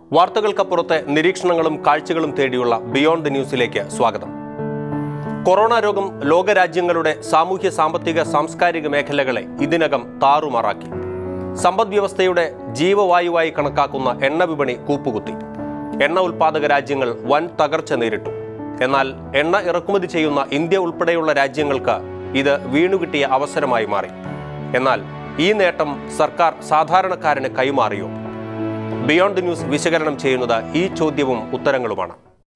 വാർത്തകൾക്കപ്പുറത്തെ നിരീക്ഷണങ്ങളും കാഴ്ചകളും തേടിയുള്ള ബിയോണ്ട് ദി ന്യൂസിലേക്ക് സ്വാഗതം. കൊറോണ രോഗം ലോകരാജ്യങ്ങളുടെ സാമൂഹ്യ സാമ്പത്തിക സാംസ്കാരിക മേഖലകളെ ഇതിനകം താറുമാറാക്കി. സമ്പദ്വ്യവസ്ഥയുടെ ജീവവായുവായി കണക്കാക്കുന്ന എണ്ണ വിപണി കൂപ്പുകുത്തി. എണ്ണ ഉൽപ്പാദക രാജ്യങ്ങൾ വൻ തകർച്ച നേരിട്ടു. എന്നാൽ എണ്ണ ഇറക്കുമതി ചെയ്യുന്ന ഇന്ത്യ ഉൾപ്പെടെയുള്ള രാജ്യങ്ങൾക്ക് ഇത് വീണുകിട്ടിയ അവസരമായി മാറി. എന്നാൽ ഈ നേട്ടം സർക്കാർ സാധാരണക്കാരന് കൈമാറിയോ? ബിയോണ്ട് ദി ന്യൂസ് വിശകലനം ചെയ്യുന്നത് ഈ ചോദ്യവും ഉത്തരങ്ങളുമാണ്.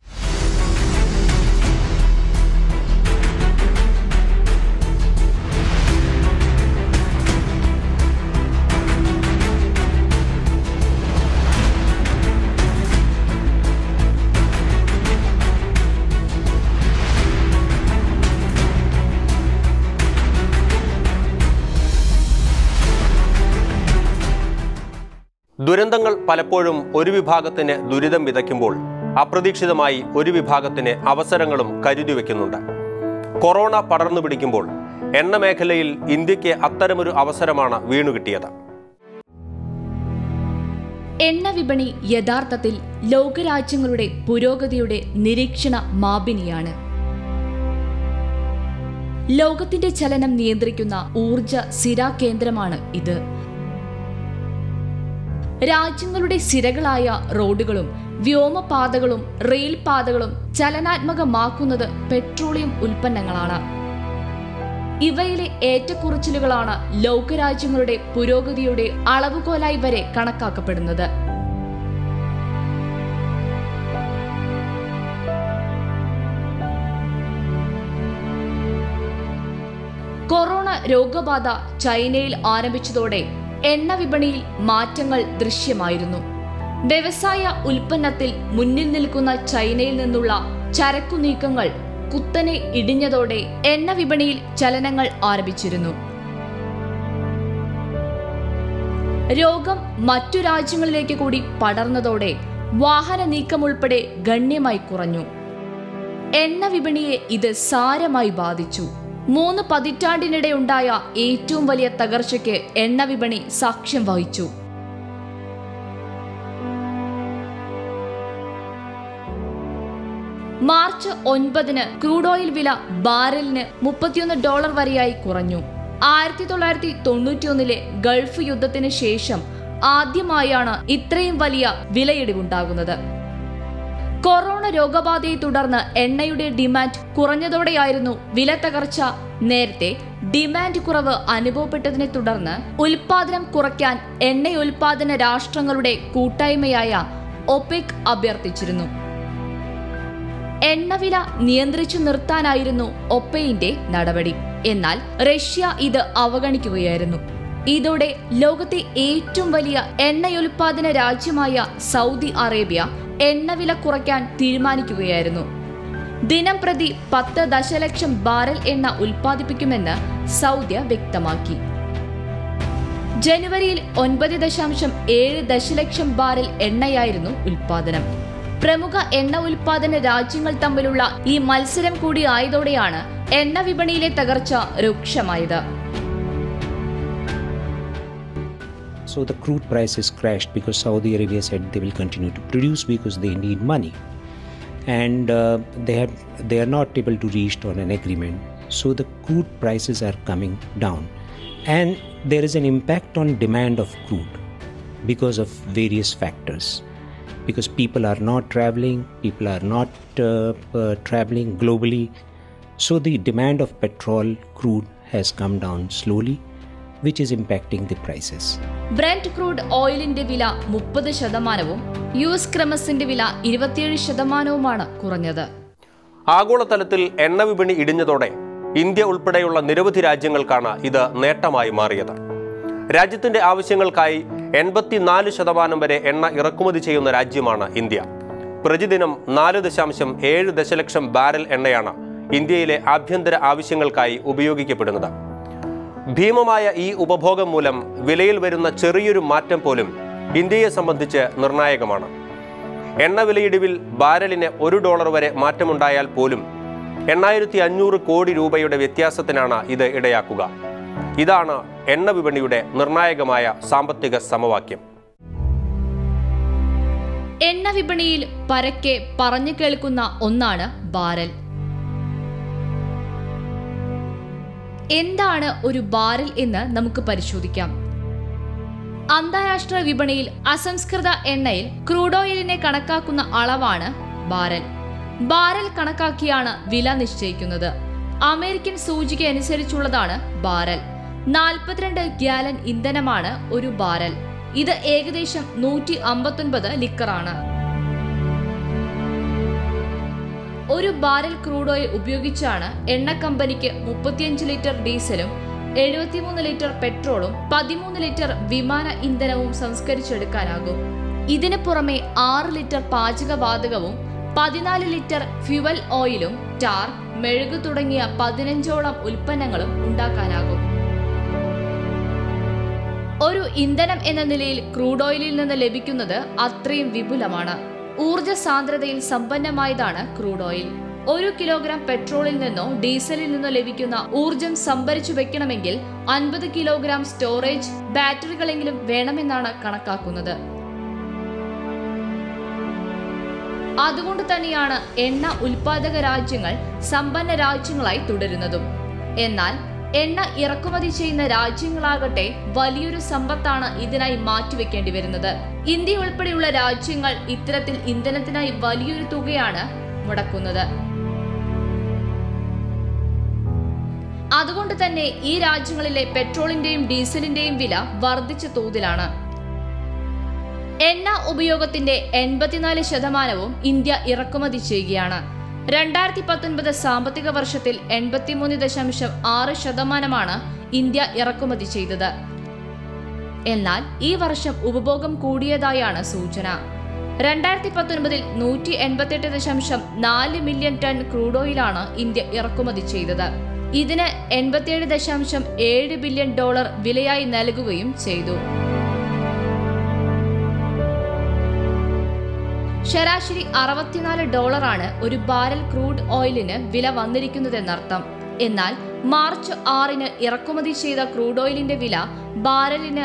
ദുരന്തങ്ങൾ പലപ്പോഴും ഒരു വിഭാഗത്തിന് ദുരിതം വിതയ്ക്കുമ്പോൾ അപ്രതീക്ഷിതമായി ഒരു വിഭാഗത്തിന് അവസരങ്ങളും കരുതി വയ്ക്കുന്നുണ്ട്. കൊറോണ പടർന്നു പിടിക്കുമ്പോൾ എണ്ണ മേഖലയിൽ ഇന്ത്യക്ക് അത്തരമൊരു അവസരമാണ് വീണുകിട്ടിയത്. എണ്ണ വിപണി യഥാർത്ഥത്തിൽ ലോകരാജ്യങ്ങളുടെ പുരോഗതിയുടെ നിരീക്ഷണ മാപിനിയാണ്. ലോകത്തിന്റെ ചലനം നിയന്ത്രിക്കുന്ന ഊർജ സിരാകേന്ദ്രമാണ് ഇത്. രാജ്യങ്ങളുടെ സിരകളായ റോഡുകളും വ്യോമപാതകളും റെയിൽ പാതകളും ചലനാത്മകമാക്കുന്നത് പെട്രോളിയം ഉൽപ്പന്നങ്ങളാണ്. ഇവയിലെ ഏറ്റക്കുറച്ചിലുകളാണ് ലോകരാജ്യങ്ങളുടെ പുരോഗതിയുടെ അളവുകോലായി വരെ കണക്കാക്കപ്പെടുന്നത്. കൊറോണ രോഗബാധ ചൈനയിൽ ആരംഭിച്ചതോടെ എണ്ണ വിപണിയിൽ മാറ്റങ്ങൾ ദൃശ്യമായിരുന്നു. വ്യവസായ ഉൽപ്പന്നത്തിൽ മുന്നിൽ നിൽക്കുന്ന ചൈനയിൽ നിന്നുള്ള ചരക്കു നീക്കങ്ങൾ കുത്തനെ ഇടിഞ്ഞതോടെ എണ്ണ വിപണിയിൽ ചലനങ്ങൾ ആരംഭിച്ചിരുന്നു. രോഗം മറ്റു രാജ്യങ്ങളിലേക്ക് കൂടി പടർന്നതോടെ വാഹന നീക്കം ഉൾപ്പെടെ ഗണ്യമായി കുറഞ്ഞു. എണ്ണ വിപണിയെ ഇത് സാരമായി ബാധിച്ചു. 3 പതിറ്റാണ്ടിനിടെ ഉണ്ടായ ഏറ്റവും വലിയ തകർച്ചയ്ക്ക് എണ്ണ വിപണി സാക്ഷ്യം വഹിച്ചു. മാർച്ച് 9 ക്രൂഡ് ഓയിൽ വില ബാരലിന് $31 വരെയായി കുറഞ്ഞു. 1991 ഗൾഫ് യുദ്ധത്തിന് ശേഷം ആദ്യമായാണ് ഇത്രയും വലിയ വിലയിടിവുണ്ടാകുന്നത്. കൊറോണ രോഗബാധയെ തുടർന്ന് എണ്ണയുടെ ഡിമാൻഡ് കുറഞ്ഞതോടെയായിരുന്നു വില തകർച്ച. നേരത്തെ ഡിമാൻഡ് കുറവ് അനുഭവപ്പെട്ടതിനെ തുടർന്ന് ഉൽപാദനം കുറയ്ക്കാൻ എണ്ണയുൽപാദന രാഷ്ട്രങ്ങളുടെ കൂട്ടായ്മയായ ഒപെക് അഭ്യർത്ഥിച്ചിരുന്നു. എണ്ണവില നിയന്ത്രിച്ചു നിർത്താനായിരുന്നു ഒപെക്കിന്റെ നടപടി. എന്നാൽ റഷ്യ ഇത് അവഗണിക്കുകയായിരുന്നു. ഇതോടെ ലോകത്തെ ഏറ്റവും വലിയ എണ്ണയുൽപാദന രാജ്യമായ സൗദി അറേബ്യ എണ്ണവില കുറയ്ക്കാൻ തീരുമാനിക്കുകയായിരുന്നു. ദിനം പ്രതി 10 ദശലക്ഷം ബാരൽ എണ്ണ ഉൽപ്പാദിപ്പിക്കുമെന്ന് സൗദി വ്യക്തമാക്കി. ജനുവരിയിൽ 9.7 ദശലക്ഷം ബാരൽ എണ്ണയായിരുന്നു ഉൽപ്പാദനം. പ്രമുഖ എണ്ണ ഉൽപ്പാദന രാജ്യങ്ങൾ തമ്മിലുള്ള ഈ മത്സരം കൂടി ആയതോടെയാണ് എണ്ണ വിപണിയിലെ തകർച്ച രൂക്ഷമായത്. So the crude prices crashed because Saudi Arabia said they will continue to produce because they need money, and they are not able to reach on an agreement. So the crude prices are coming down, and there is an impact on demand of crude because of various factors. Because people are not traveling, people are not traveling globally, so the demand of petrol crude has come down slowly, which is impacting the prices. Brent crude ഓയിലിന്റെ വില 30%, US ക്രമസിന്റെ വില 27%മാണ് കുറഞ്ഞത്. ആഗോളതലത്തിൽ എണ്ണ വിപണി ഇടിഞ്ഞതോടെ India ഉൾപ്പെടെയുള്ള നിരവധി രാജ്യങ്ങൾക്കാണ് ഇത് നേട്ടമായി മാറിയത്. രാജ്യത്തിന്റെ ആവശ്യങ്ങൾക്കായി 84% വരെ എണ്ണ ഇറക്കുമതി ചെയ്യുന്ന രാജ്യമാണ് ഇന്ത്യ. പ്രതിദിനം 4.7 ദശലക്ഷം ബാരൽ എണ്ണയാണ് ഇന്ത്യയിലെ ആഭ്യന്തര ആവശ്യങ്ങൾക്കായി ഉപയോഗിക്കപ്പെടുന്നത്. ഭീമമായ ഈ ഉപഭോഗം മൂലം വിലയിൽ വരുന്ന ചെറിയൊരു മാറ്റം പോലും ഇന്ത്യയെ സംബന്ധിച്ച് നിർണായകമാണ്. എണ്ണ വിലയിടിവിൽ ബാരലിന് $1 വരെ മാറ്റമുണ്ടായാൽ പോലും 8500 കോടി രൂപയുടെ വ്യത്യാസത്തിനാണ് ഇത് ഇടയാക്കുക. ഇതാണ് എണ്ണ വിപണിയുടെ നിർണായകമായ സാമ്പത്തിക സമവാക്യം. എണ്ണ വിപണിയിൽ പരക്കെ പറഞ്ഞു കേൾക്കുന്ന ഒന്നാണ് ബാരൽ. എന്താണ് ഒരു ബാരൽ എന്ന് നമുക്ക് പരിശോധിക്കാം. അന്താരാഷ്ട്ര വിപണിയിൽ അസംസ്കൃത എണ്ണയിൽ ക്രൂഡ് ഓയിലിനെ കണക്കാക്കുന്ന അളവാണ് ബാരൽ. ബാരൽ കണക്കാക്കിയാണ് വില നിശ്ചയിക്കുന്നത്. അമേരിക്കൻ സൂചിക അനുസരിച്ചുള്ളതാണ് ബാരൽ. 42 ഗ്യാലൻ ഇന്ധനമാണ് ഒരു ബാരൽ. ഇത് ഏകദേശം 159 ലിറ്ററാണ്. ഒരു ബാരൽ ക്രൂഡ് ഓയിൽ ഉപയോഗിച്ചാണ് എണ്ണ കമ്പനിക്ക് 35 ലിറ്റർ ഡീസലും 73 ലിറ്റർ പെട്രോളും 13 ലിറ്റർ വിമാന ഇന്ധനവും സംസ്കരിച്ചെടുക്കാനാകും. ഇതിനു പുറമെ 6 ലിറ്റർ പാചകവാതകവും 14 ലിറ്റർ ഫ്യുവൽ ഓയിലും ടാർ, മെഴുകു തുടങ്ങിയ 15ഓളം ഉൽപ്പന്നങ്ങളും ഉണ്ടാക്കാനാകും. ഒരു ഇന്ധനം എന്ന നിലയിൽ ക്രൂഡ് ഓയിലിൽ നിന്ന് ലഭിക്കുന്നത് അത്രയും വിപുലമാണ്. ഊർജ സാന്ദ്രതയിൽ സമ്പന്നമായതാണ് ക്രൂഡ് ഓയിൽ. 1 കിലോഗ്രാം പെട്രോളിൽ നിന്നോ ഡീസലിൽ നിന്നോ ലഭിക്കുന്ന ഊർജം സംഭരിച്ചു വെക്കണമെങ്കിൽ 50 കിലോഗ്രാം സ്റ്റോറേജ് ബാറ്ററികളെങ്കിലും വേണമെന്നാണ് കണക്കാക്കുന്നത്. അതുകൊണ്ട് തന്നെയാണ് എണ്ണ ഉൽപാദക രാജ്യങ്ങൾ സമ്പന്ന രാജ്യങ്ങളായി തുടരുന്നതും. എന്നാൽ എണ്ണ ഇറക്കുമതി ചെയ്യുന്ന രാജ്യങ്ങളാകട്ടെ വലിയൊരു സമ്പത്താണ് ഇതിനായി മാറ്റിവെക്കേണ്ടി വരുന്നത്. ഇന്ത്യ ഉൾപ്പെടെയുള്ള രാജ്യങ്ങൾ ഇത്തരത്തിൽ ഇന്ധനത്തിനായി വലിയൊരു തുകയാണ് മുടക്കുന്നത്. അതുകൊണ്ട് തന്നെ ഈ രാജ്യങ്ങളിലെ പെട്രോളിന്റെയും ഡീസലിന്റെയും വില വർദ്ധിച്ച തോതിലാണ്. എണ്ണ ഉപയോഗത്തിന്റെ 84% ഇന്ത്യ ഇറക്കുമതി ചെയ്യുകയാണ്. 2019 സാമ്പത്തിക വർഷത്തിൽ 83.6% ഇന്ത്യ ഇറക്കുമതി ചെയ്തത്. എന്നാൽ ഈ വർഷം ഉപഭോഗം കൂടിയതായാണ് സൂചന. 2019 188.4 മില്യൺ ടൺ ക്രൂഡ് ഓയിലാണ് ഇന്ത്യ ഇറക്കുമതി ചെയ്തത്. ഇതിന് $87.7 ബില്യൺ വിലയായി നൽകുകയും ചെയ്തു. ശരാശരി $64 ഒരു ബാരൽ ക്രൂഡ് ഓയിലിന് വില വന്നിരിക്കുന്നതെന്നർത്ഥം. എന്നാൽ മാർച്ച് 6 ഇറക്കുമതി ചെയ്ത ക്രൂഡ് ഓയിലിന്റെ വില ബാരലിന്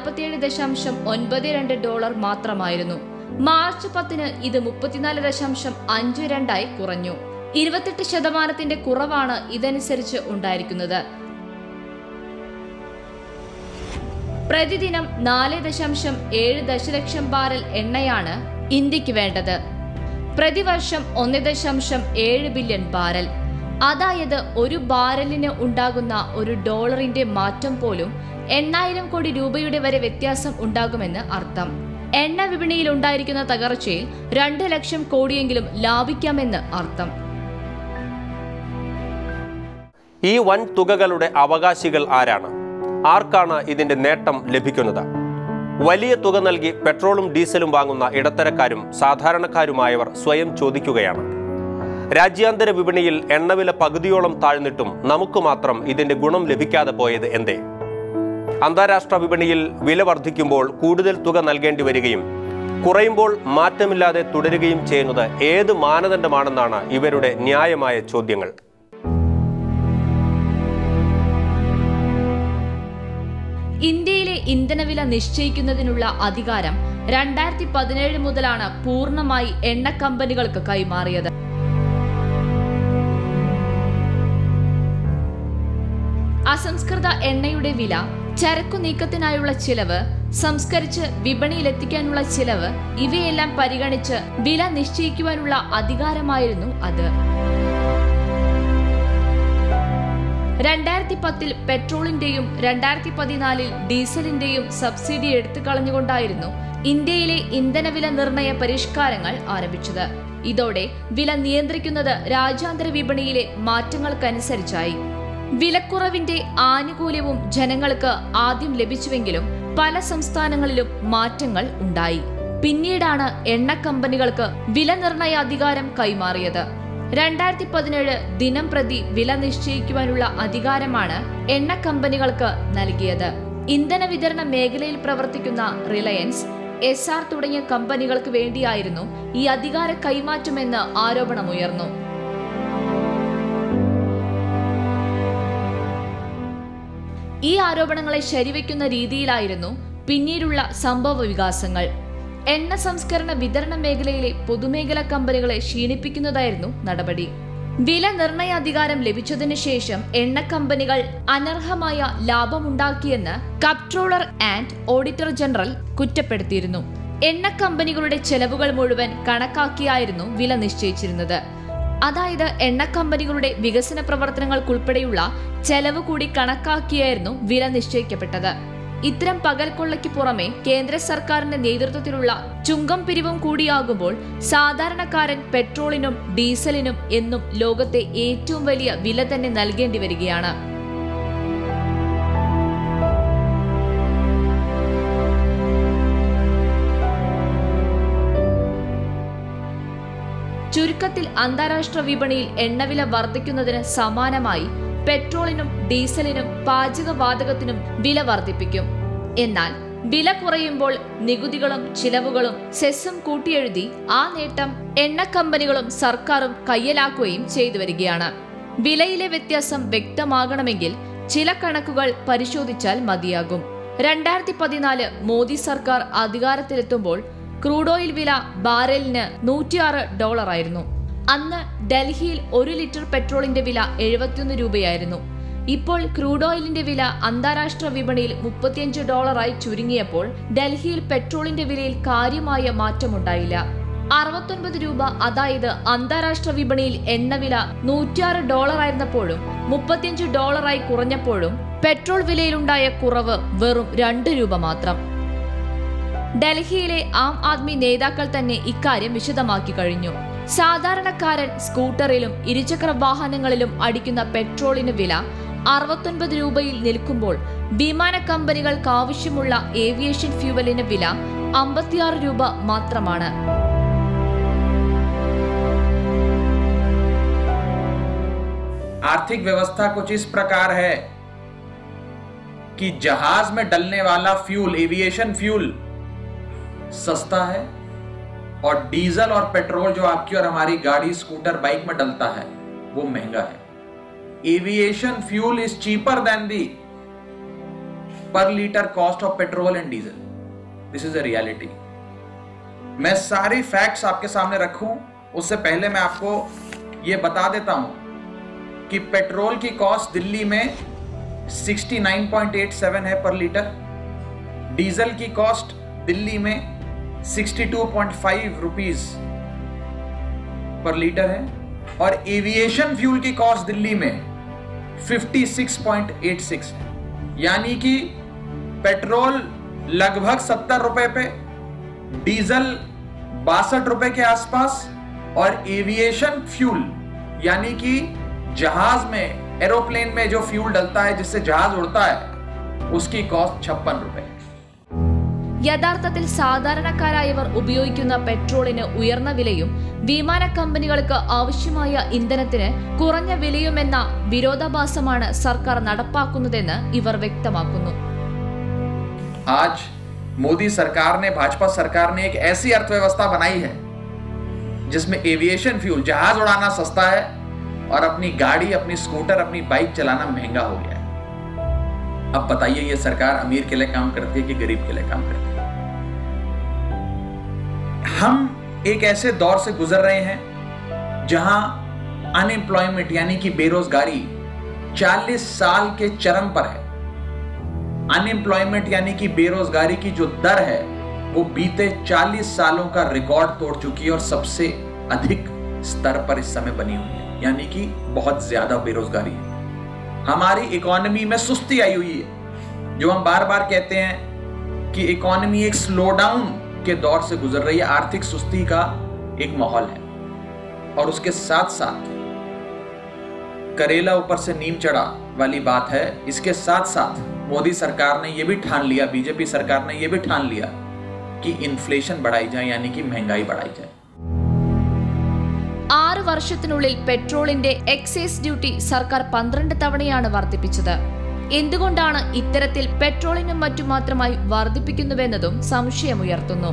$47.92 മാത്രമായിരുന്നു. മാർച്ച് 10 ഇത് 34.52 കുറഞ്ഞു. 28% കുറവാണ് ഇതനുസരിച്ച് ഉണ്ടായിരിക്കുന്നത്. പ്രതിദിനം 4.7 ദശലക്ഷം ബാരൽ എണ്ണയാണ് ഇന്ത്യക്ക് വേണ്ടത്. പ്രതിവർഷം 1.7 ബില്യൺ ബാരൽ. അതായത് ഒരു ബാരലിന് ഉണ്ടാകുന്ന $1 മാറ്റം പോലും 8,000 കോടി രൂപയുടെ വരെ വ്യത്യാസം ഉണ്ടാകുമെന്ന് അർത്ഥം. എണ്ണ വിപണിയിൽ ഉണ്ടായിരിക്കുന്ന തകർച്ചയിൽ 2 ലക്ഷം കോടിയെങ്കിലും ലാഭിക്കാമെന്ന് അർത്ഥം. ഈ വൻ തുകകളുടെ അവകാശികൾ ആരാണ്? ആർക്കാണ് ഇതിന്റെ നേട്ടം ലഭിക്കുന്നത്? വലിയ തുക നൽകി പെട്രോളും ഡീസലും വാങ്ങുന്ന ഇടത്തരക്കാരും സാധാരണക്കാരുമായവർ സ്വയം ചോദിക്കുകയാണ്, രാജ്യാന്തര വിപണിയിൽ എണ്ണവില പകുതിയോളം താഴ്ന്നിട്ടും നമുക്ക് മാത്രം ഇതിന്റെ ഗുണം ലഭിക്കാതെ പോയത് എന്തേ? അന്താരാഷ്ട്ര വിപണിയിൽ വില വർദ്ധിക്കുമ്പോൾ കൂടുതൽ തുക നൽകേണ്ടി വരികയും കുറയുമ്പോൾ മാറ്റമില്ലാതെ തുടരുകയും ചെയ്യുന്നത് ഏത് മാനദണ്ഡമാണെന്നാണ് ഇവരുടെ ന്യായമായ ചോദ്യങ്ങൾ. ഇന്ത്യയിലെ ഇന്ധനവില നിശ്ചയിക്കുന്നതിനുള്ള അധികാരം 2017 മുതലാണ് പൂർണ്ണമായി എണ്ണ കമ്പനികൾക്ക് കൈമാറിയത്. അസംസ്കൃത എണ്ണയുടെ വില, ചരക്കു നീക്കത്തിനായുള്ള ചിലവ്, സംസ്കരിച്ച് വിപണിയിലെത്തിക്കാനുള്ള ചിലവ് ഇവയെല്ലാം പരിഗണിച്ച് വില നിശ്ചയിക്കുവാനുള്ള അധികാരമായിരുന്നു അത്. 2010 പെട്രോളിന്റെയും 2014 ഡീസലിന്റെയും സബ്സിഡി എടുത്തു കളഞ്ഞുകൊണ്ടായിരുന്നു ഇന്ത്യയിലെ ഇന്ധനവില നിർണയ പരിഷ്കാരങ്ങൾ ആരംഭിച്ചത്. ഇതോടെ വില നിയന്ത്രിക്കുന്നത് രാജ്യാന്തര വിപണിയിലെ മാറ്റങ്ങൾക്കനുസരിച്ചായി. വിലക്കുറവിന്റെ ആനുകൂല്യവും ജനങ്ങൾക്ക് ആദ്യം ലഭിച്ചുവെങ്കിലും പല സംസ്ഥാനങ്ങളിലും മാറ്റങ്ങൾ ഉണ്ടായി. പിന്നീടാണ് എണ്ണ കമ്പനികൾക്ക് വില നിർണയ അധികാരം കൈമാറിയത്. 2017 ദിനം പ്രതി വില നിശ്ചയിക്കുവാനുള്ള അധികാരമാണ് എണ്ണ കമ്പനികൾക്ക് നൽകിയത്. ഇന്ധന വിതരണ മേഖലയിൽ പ്രവർത്തിക്കുന്ന റിലയൻസ്, എസ്ആർ തുടങ്ങിയ കമ്പനികൾക്ക് വേണ്ടിയായിരുന്നു ഈ അധികാര കൈമാറ്റമെന്ന് ആരോപണമുയർന്നു. ഈ ആരോപണങ്ങളെ ശരിവെക്കുന്ന രീതിയിലായിരുന്നു പിന്നീടുള്ള സംഭവ വികാസങ്ങൾ. എണ്ണ സംസ്കരണ വിതരണ മേഖലയിലെ പൊതുമേഖലാ കമ്പനികളെ ക്ഷീണിപ്പിക്കുന്നതായിരുന്നു നടപടി. വില നിർണയാധികാരം ലഭിച്ചതിനു ശേഷം എണ്ണ കമ്പനികൾ അനർഹമായ ലാഭമുണ്ടാക്കിയെന്ന് കംപ്ട്രോളർ ആൻഡ് ഓഡിറ്റർ ജനറൽ കുറ്റപ്പെടുത്തിയിരുന്നു. എണ്ണ കമ്പനികളുടെ ചെലവുകൾ മുഴുവൻ കണക്കാക്കിയായിരുന്നു വില നിശ്ചയിച്ചിരുന്നത്. അതായത് എണ്ണ കമ്പനികളുടെ വികസന പ്രവർത്തനങ്ങൾക്കുൾപ്പെടെയുള്ള ചെലവ് കൂടി കണക്കാക്കിയായിരുന്നു വില നിശ്ചയിക്കപ്പെട്ടത്. ഇത്തരം പകൽക്കൊള്ളയ്ക്ക് പുറമെ കേന്ദ്ര സർക്കാരിന്റെ നേതൃത്വത്തിലുള്ള ചുങ്കം പിരിവും കൂടിയാകുമ്പോൾ സാധാരണക്കാരൻ പെട്രോളിനും ഡീസലിനും എന്നും ലോകത്തെ ഏറ്റവും വലിയ വില തന്നെ നൽകേണ്ടി വരികയാണ്. ചുരുക്കത്തിൽ അന്താരാഷ്ട്ര വിപണിയിൽ എണ്ണവില വർദ്ധിക്കുന്നതിന് സമാനമായി പെട്രോളിനും ഡീസലിനും പാചകവാതകത്തിനും വില വർദ്ധിപ്പിക്കും. എന്നാൽ വില കുറയുമ്പോൾ നികുതികളും ചിലവുകളും സെസ്സും കൂട്ടിയെഴുതി ആ നേട്ടം എണ്ണ കമ്പനികളും സർക്കാരും കയ്യിലാക്കുകയും ചെയ്തു വരികയാണ്. വിലയിലെ വ്യത്യാസം വ്യക്തമാകണമെങ്കിൽ ചില കണക്കുകൾ പരിശോധിച്ചാൽ മതിയാകും. 2014 മോദി സർക്കാർ അധികാരത്തിലെത്തുമ്പോൾ ക്രൂഡ് ഓയിൽ വില ബാരലിന് $106 ആയിരുന്നു. അന്ന് ഡൽഹിയിൽ 1 ലിറ്റർ പെട്രോളിന്റെ വില 71 രൂപയായിരുന്നു. ഇപ്പോൾ ക്രൂഡ് ഓയിലിന്റെ വില അന്താരാഷ്ട്ര വിപണിയിൽ $35 ചുരുങ്ങിയപ്പോൾ ഡൽഹിയിൽ പെട്രോളിന്റെ വിലയിൽ കാര്യമായ മാറ്റമുണ്ടായില്ല. 69 രൂപ, അതായത് അന്താരാഷ്ട്ര വിപണിയിൽ എണ്ണവില $106 ആയിരുന്നപ്പോഴും $35 കുറഞ്ഞപ്പോഴും പെട്രോൾ വിലയിലുണ്ടായ കുറവ് വെറും 2 രൂപ മാത്രം. ഡൽഹിയിലെ ആം ആദ്മി നേതാക്കൾ തന്നെ ഇക്കാര്യം വിശദമാക്കി കഴിഞ്ഞു. സാധാരണക്കാരൻ സ്കൂട്ടറിലും ഇരുചക്ര വാഹനങ്ങളിലും അടിക്കുന്ന പെട്രോളിന് വില 69 രൂപയിൽ നിൽക്കുമ്പോൾ വിമാന കമ്പനികൾക്ക് ആവശ്യമുള്ള ഏവിയേഷൻ ഫ്യൂവലിന് വില 56 രൂപ മാത്രമാണ്. आर्थिक व्यवस्था कुछ इस प्रकार है कि जहाज में डलने वाला फ्यूल, एविएशन फ्यूल सस्ता है और डीजल और पेट्रोल जो आपकी और हमारी गाड़ी, स्कूटर, बाइक में डलता है वो महंगा है. Aviation fuel is cheaper than the per litre cost of petrol and diesel. This is a reality. मैं सारे फैक्ट्स आपके सामने रखूं उससे पहले मैं आपको ये बता देता हूं कि पेट्रोल की कॉस्ट दिल्ली में 69.87 है पर लीटर. डीजल की कॉस्ट दिल्ली में 62.5 रुपीज पर लीटर है और एविएशन फ्यूल की कॉस्ट दिल्ली में 56.86 है. यानी कि पेट्रोल लगभग 70 रुपए पे, डीजल 62 रुपए के आसपास और एविएशन फ्यूल यानी कि जहाज में, एरोप्लेन में जो फ्यूल डलता है जिससे जहाज उड़ता है उसकी कॉस्ट 56 रुपए. യഥാർത്ഥത്തിൽ സാധാരണക്കാരായവർ ഉപയോഗിക്കുന്ന പെട്രോളിന് ഉയർന്ന വിലയും വിമാന കമ്പനികൾക്ക് ആവശ്യമായ ഇന്ധനത്തിന് കുറഞ്ഞ വിലയുമെന്ന വിരോധാഭാസമാണ് സർക്കാർ നടപ്പാക്കുന്നതെന്ന് ഇവർ വ്യക്തമാക്കുന്നു. आज मोदी सरकार ने, भाजपा सरकार ने एक ऐसी अर्थव्यवस्था बनाई है जिसमें एविएशन फ्यूल, जहाज उड़ाना सस्ता है और अपनी गाड़ी, अपनी स्कूटर, अपनी बाइक चलाना महंगा हो गया है. अब बताइए ये सरकार अमीर के लिए काम करती है कि गरीब के लिए काम करती है? हम एक ऐसे दौर से गुजर रहे हैं जहां अनएम्प्लॉयमेंट यानी कि बेरोजगारी 40 साल के चरम पर है. अनएम्प्लॉयमेंट यानी कि बेरोजगारी की जो दर है वो बीते 40 सालों का रिकॉर्ड तोड़ चुकी है और सबसे अधिक स्तर पर इस समय बनी हुई है. यानी कि बहुत ज्यादा बेरोजगारी है. हमारी इकोनॉमी में सुस्ती आई हुई है. जो हम बार बार कहते हैं कि इकोनॉमी एक स्लो डाउन के दौर से गुजर रही है. आर्थिक सुस्ती का एक माहौल है और उसके साथ साथ करेला ऊपर से नीम चढ़ा वाली बात है. इसके साथ साथ मोदी सरकार ने यह भी ठान लिया, बीजेपी सरकार ने यह भी ठान लिया कि इन्फ्लेशन बढ़ाई जाए यानी कि महंगाई बढ़ाई जाए. 6 വർഷത്തിനുള്ളിൽ പെട്രോളിന്റെ എക്സൈസ് ഡ്യൂട്ടി സർക്കാർ 12 തവണയാണ് വർദ്ധിപ്പിച്ചത്. എന്തുകൊണ്ടാണ് ഇത്തരത്തിൽ പെട്രോളിനും മറ്റും മാത്രമായി വർദ്ധിപ്പിക്കുന്നുവെന്നതും സംശയമുയർത്തുന്നു.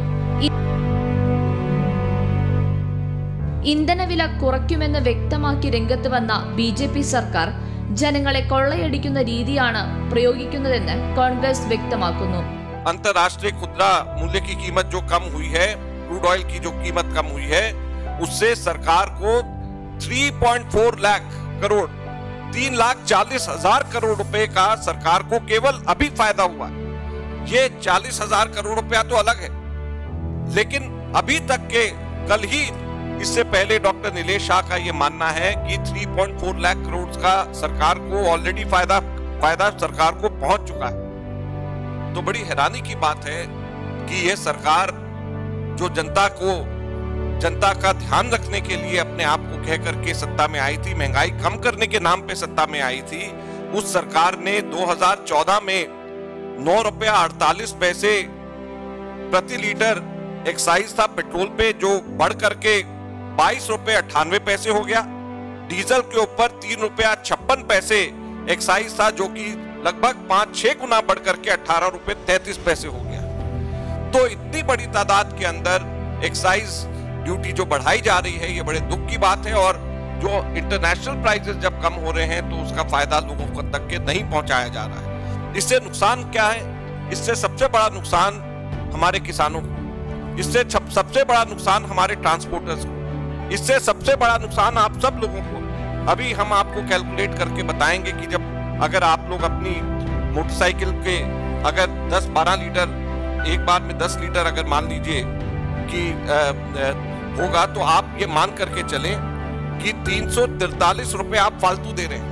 ഇന്ധനവില കുറയ്ക്കുമെന്ന് വ്യക്തമാക്കി രംഗത്ത് വന്ന BJP സർക്കാർ ജനങ്ങളെ കൊള്ളയടിക്കുന്ന രീതിയാണ് പ്രയോഗിക്കുന്നതെന്ന് കോൺഗ്രസ് വ്യക്തമാക്കുന്നു. अंतरराष्ट्रीय खुदरा मूल्य की कीमत जो कम हुई है, क्रूड ऑयल की जो कीमत कम हुई है, उससे सरकार को 3.4 लाख करोड़ 3,40,000 करोड़ रुपए का सरकार को केवल अभी फायदा हुआ। ये 40,000 करोड़ रुपया तो अलग है, लेकिन अभी तक के कल ही इससे पहले डॉक्टर नीलेश शाह का ये मानना है कि 3.4 लाख करोड़ का सरकार को ऑलरेडी फायदा सरकार को पहुंच चुका है। तो बड़ी हैरानी की बात है कि ये सरकार जो जनता का ध्यान रखने के लिए अपने आप को कह करके सत्ता में आई थी, महंगाई कम करने के नाम पे सत्ता में आई थी, उस सरकार ने 2014 में 9 रुपया 48 पैसे प्रति लीटर एक्साइज था पेट्रोल पे, जो बढ़ करके 22 रुपये 98 पैसे हो गया। डीजल के ऊपर 3 रुपया 56 पैसे एक्साइज था, जो कि लगभग 5-6 गुना बढ़ करके 18 रुपये 33 पैसे हो गया। तो इतनी बड़ी तादाद के अंदर एक्साइज ड्यूटी जो बढ़ाई जा रही है, ये बड़े दुख की बात है। और जो इंटरनेशनल प्राइसेस जब कम हो रहे हैं तो उसका फायदा लोगों को तक के नहीं पहुंचाया जा रहा है। इससे नुकसान क्या है? इससे सबसे बड़ा नुकसान हमारे किसानों को, इससे सबसे बड़ा नुकसान हमारे ट्रांसपोर्टर्स को, इससे सबसे बड़ा नुकसान आप सब लोगों को। अभी हम आपको कैलकुलेट करके बताएंगे कि जब अगर आप लोग अपनी मोटरसाइकिल के अगर 10-12 लीटर एक बार में 10 लीटर अगर मान लीजिए कि होगा, तो आप ये मान करके चलें कि 343 रुपए आप फालतू दे रहे हैं।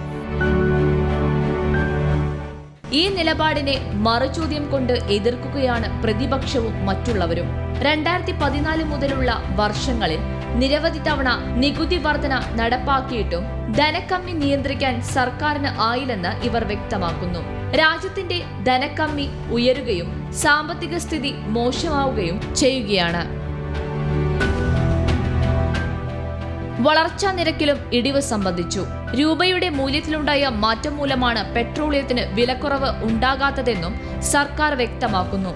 ഈ നിലപാടിനെ മറുചോദ്യം കൊണ്ട് എതിർക്കുകയാണ് പ്രതിപക്ഷവും മറ്റുള്ളവരും. 2014 മുതലുള്ള വർഷങ്ങളിൽ നിരവധി തവണ നികുതി വർധന നടപ്പാക്കിയിട്ടും ധനക്കമ്മി നിയന്ത്രിക്കാൻ സർക്കാരിന് ആയില്ലെന്ന് ഇവർ വ്യക്തമാക്കുന്നു. രാജ്യത്തിന്റെ ധനക്കമ്മി ഉയരുകയും സാമ്പത്തിക സ്ഥിതി മോശമാവുകയും ചെയ്യുകയാണ്. വളർച്ചാ നിരക്കിലും ഇടിവ് സംബന്ധിച്ചു. രൂപയുടെ മൂല്യത്തിലുണ്ടായ മാറ്റം മൂലമാണ് പെട്രോളിയത്തിന് വിലക്കുറവ് ഉണ്ടാകാത്തതെന്നും സർക്കാർ വ്യക്തമാക്കുന്നു.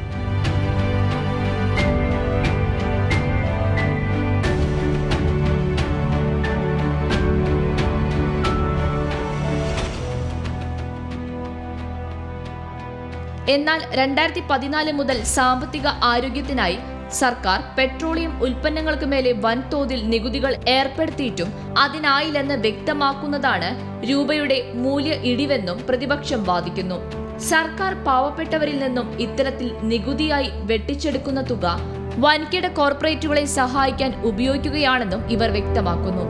എന്നാൽ 2014 മുതൽ സാമ്പത്തിക ആരോഗ്യത്തിനായി സർക്കാർ പെട്രോളിയം ഉൽപ്പന്നങ്ങൾക്ക് മേലെ വൻതോതിൽ നികുതികൾ ഏർപ്പെടുത്തിയിട്ടും അതിനായില്ലെന്ന് വ്യക്തമാക്കുന്നതാണ് രൂപയുടെ മൂല്യ ഇടിവെന്നും പ്രതിപക്ഷം വാദിക്കുന്നു. സർക്കാർ പാവപ്പെട്ടവരിൽ നിന്നും ഇത്തരത്തിൽ നികുതിയായി വെട്ടിച്ചെടുക്കുന്ന തുക വൻകിട കോർപ്പറേറ്റുകളെ സഹായിക്കാൻ ഉപയോഗിക്കുകയാണെന്നും ഇവർ വ്യക്തമാക്കുന്നു.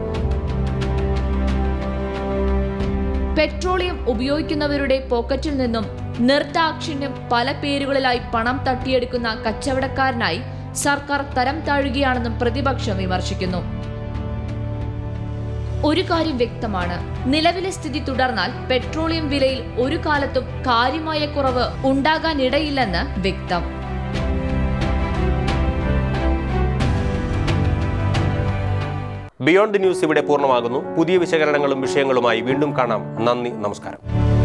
പെട്രോളിയം ഉപയോഗിക്കുന്നവരുടെ പോക്കറ്റിൽ നിന്നും നിർദാക്ഷിണ്യം പല പേരുകളിലായി പണം തട്ടിയെടുക്കുന്ന കച്ചവടക്കാരനായി സർക്കാർ തരം താഴുകയാണെന്നും പ്രതിപക്ഷം വിമർശിക്കുന്നു. ഒരു കാര്യം വ്യക്തമാണ്, നിലവിലെ സ്ഥിതി തുടർന്നാൽ പെട്രോളിയം വിലയിൽ ഒരു കാലത്തും കാര്യമായ കുറവ് ഉണ്ടാകാനിടയില്ലെന്ന് വ്യക്തം. ബിയോണ്ട് ദി ന്യൂസ് ഇവിടെ പൂർണ്ണമാകുന്നു. പുതിയ വിശകലനങ്ങളും വിഷയങ്ങളുമായി വീണ്ടും കാണാം. നന്ദി, നമസ്കാരം.